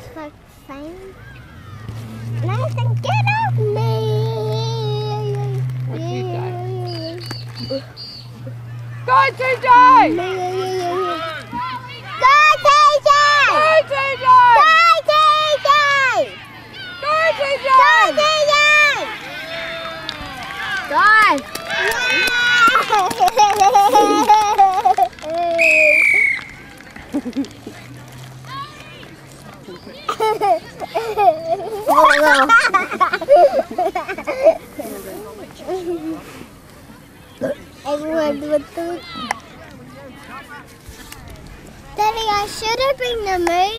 like same. Nathan, get off me! What you say? Go, TJ! Go, TJ! Go, TJ! Go, TJ! Go, TJ! Go, Everyone would do. Daddy, I should have been the moon.